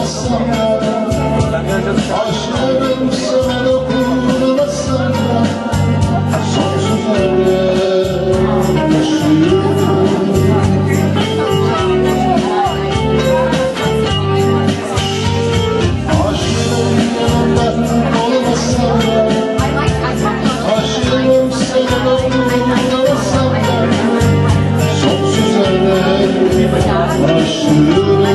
olmazsam da, aşığım sana dokunamazsam da, sonsuz evren taşıyorum. Aşığım yanımda olmazsam da, aşığım sana dokunamazsam da, sonsuz evren taşıyorum.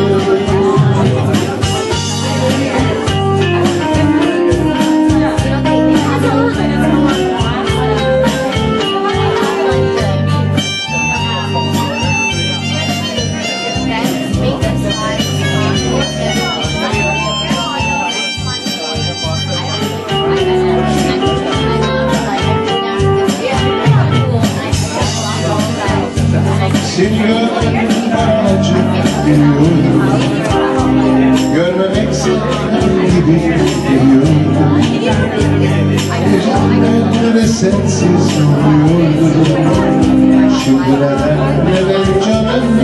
Seni görmemek bana acı geliyor, görmemek senin gibi geliyor. Gecenin ve sensiz oluyor. Şimdi neden canım